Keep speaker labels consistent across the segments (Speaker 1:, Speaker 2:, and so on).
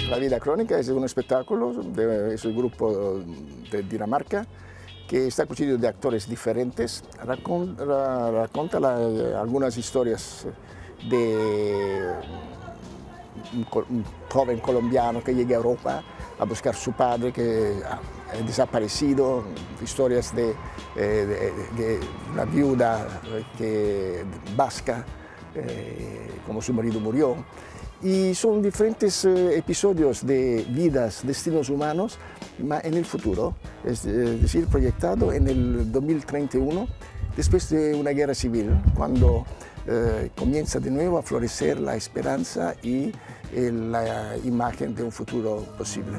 Speaker 1: La vida crónica es un espectáculo, es un grupo de Dinamarca que está constituido de actores diferentes. Racconta algunas historias de un joven colombiano que llega a Europa a buscar a su padre que ha desaparecido, historias de una viuda vasca, como su marido murió. Y son diferentes episodios de vidas, destinos humanos, en el futuro, es decir, proyectado en el 2031, después de una guerra civil, cuando comienza de nuevo a florecer la esperanza y la imagen de un futuro posible.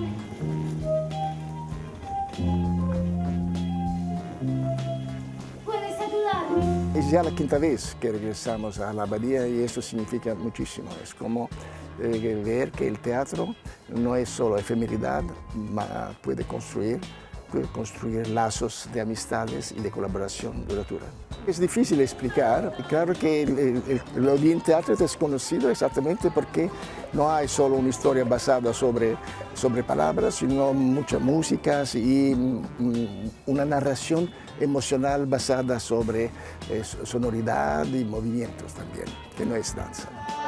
Speaker 1: Es ya la quinta vez que regresamos a la abadía y eso significa muchísimo. Es como ver que el teatro no es solo efemeridad, puede construir lazos de amistades y de colaboración duratura. Es difícil explicar, claro que el Odin Teatro es desconocido exactamente porque no hay solo una historia basada sobre palabras, sino muchas músicas y una narración emocional basada sobre sonoridad y movimientos también, que no es danza.